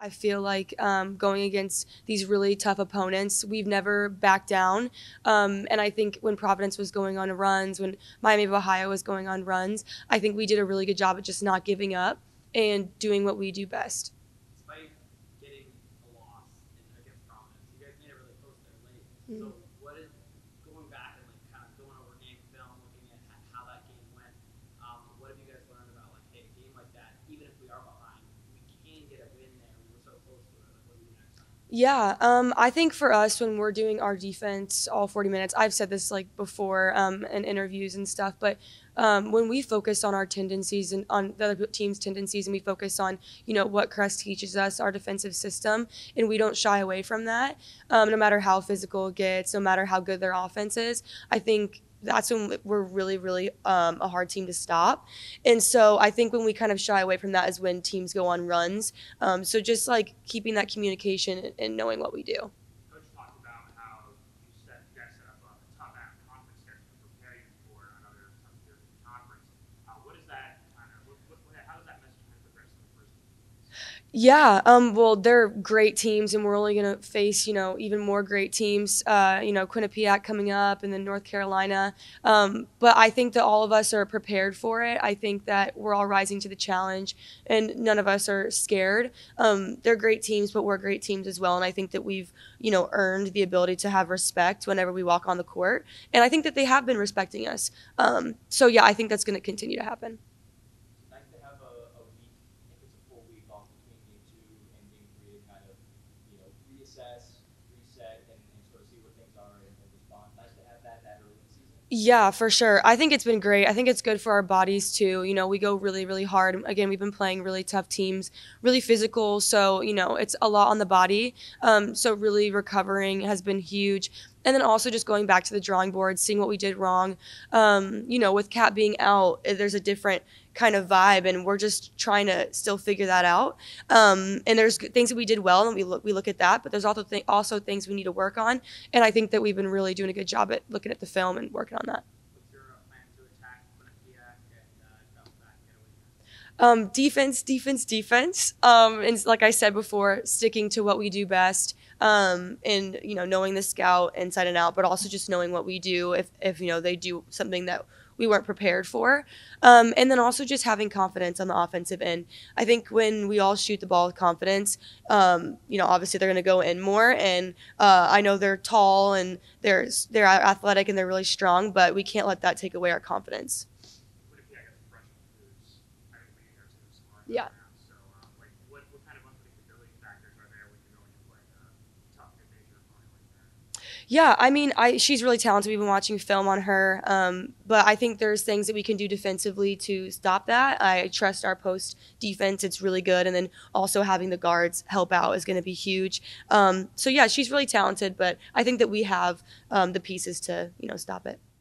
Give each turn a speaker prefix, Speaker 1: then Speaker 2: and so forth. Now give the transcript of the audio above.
Speaker 1: I feel like going against these really tough opponents, we've never backed down. And I think when Providence was going on runs, when Miami of Ohio was going on runs, I think we did a really good job at just not giving up and doing what we do best.
Speaker 2: Despite getting a loss against Providence, you guys made it really close there late.
Speaker 1: Mm.
Speaker 2: So what is going back and like kind of going over game film, looking at how that game went? What have you guys learned about like, hey, a game like that, even if we are behind, we can get a win there. We were so close to it. Like, what do you do next time?
Speaker 1: Yeah, I think for us when we're doing our defense all 40 minutes, I've said this like before in interviews and stuff, but when we focus on our tendencies and on the other team's tendencies, and we focus on what Crest teaches us, our defensive system, and we don't shy away from that, no matter how physical it gets, no matter how good their offense is, I think that's when we're really, really a hard team to stop. And so I think when we kind of shy away from that is when teams go on runs. So just like keeping that communication and knowing what we do.
Speaker 3: Coach talked about how you guys set up a tough conference schedule to prepare you for another tough year in the conference. What is that kind of? How does that message kind of progress in the first few weeks?
Speaker 1: Yeah, well, they're great teams, and we're only going to face, even more great teams. Quinnipiac coming up, and then North Carolina. But I think that all of us are prepared for it. I think that we're all rising to the challenge, and none of us are scared. They're great teams, but we're great teams as well. And I think that we've, earned the ability to have respect whenever we walk on the court. And I think that they have been respecting us. So yeah, I think that's going to continue to happen.
Speaker 4: Nice to have a week, if it's a full week off between game two and game three to kind of, reassess, reset, and sort of see where things are and respond. Nice to have that early in the season.
Speaker 1: Yeah, for sure. I think it's been great. I think it's good for our bodies too. We go really, really hard. Again, we've been playing really tough teams, really physical. So, it's a lot on the body. So really recovering has been huge. And then also just going back to the drawing board, seeing what we did wrong. With Kat being out, there's a different kind of vibe, and we're just trying to still figure that out. And there's things that we did well, and we look at that, but there's also things we need to work on. And I think that we've been really doing a good job at looking at the film and working on that.
Speaker 2: What's your plan to attack Quinnipiac and bounce back and get a win there?
Speaker 1: Defense. And like I said before, sticking to what we do best. And knowing the scout inside and out, but also just knowing what we do if they do something that we weren't prepared for. And then also just having confidence on the offensive end. I think when we all shoot the ball with confidence, obviously they're going to go in more. And I know they're tall and they're athletic and they're really strong, but we can't let that take away our confidence.
Speaker 3: Quinnipiac as a freshman who's kind of leading their team scoring
Speaker 1: Yeah.
Speaker 3: right now. So, what kind of unpredictability factors are there when you're going to play a tough, good-natured opponent like that?
Speaker 1: Yeah, I mean, she's really talented. We've been watching film on her, but I think there's things that we can do defensively to stop that. I trust our post defense; it's really good, and then also having the guards help out is going to be huge. So yeah, she's really talented, but I think that we have the pieces to stop it.